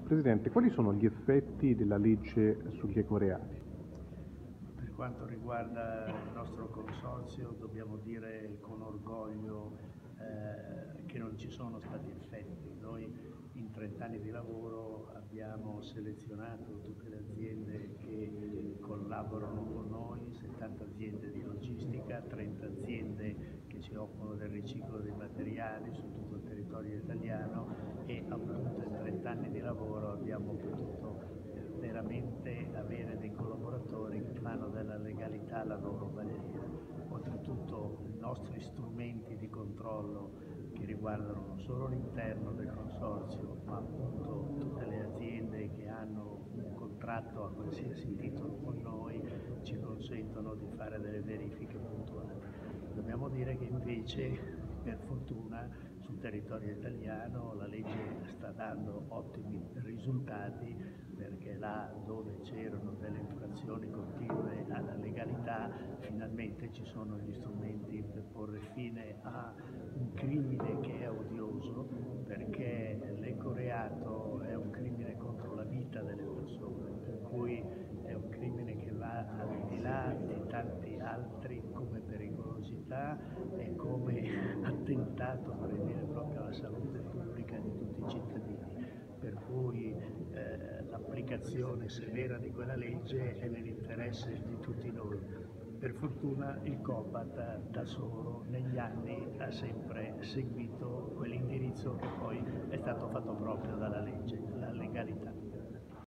Presidente, quali sono gli effetti della legge sugli ecoreati? Per quanto riguarda il nostro consorzio dobbiamo dire con orgoglio che non ci sono stati effetti. Noi in 30 anni di lavoro abbiamo selezionato tutte le aziende che collaborano con noi, 70 aziende di logistica, 30 aziende che si occupano del riciclo dei materiali su tutto il territorio italiano e appunto in 30 anni di lavoro abbiamo potuto veramente avere dei collaboratori che fanno della legalità la loro bandiera. Oltretutto i nostri strumenti di controllo che riguardano non solo l'interno del consorzio, ma appunto tutte le aziende che hanno un contratto a qualsiasi titolo con noi ci consentono di fare delle verifiche puntuali. Dobbiamo dire che invece, per fortuna, sul territorio italiano la legge sta dando ottimi risultati, perché là dove c'erano delle infrazioni continue alla legalità, finalmente ci sono gli strumenti per porre fine a un crimine che è odioso, perché l'ecoreato è un crimine contro la vita delle persone, per cui è un crimine che va al di là di tanti altri come pericolosità e come attentato, vorrei dire, proprio alla salute pubblica di tutti i cittadini. Per cui l'applicazione severa di quella legge è nell'interesse di tutti noi. Per fortuna il COPAT da solo negli anni ha sempre seguito quell'indirizzo che poi è stato fatto proprio dalla legge, la legalità.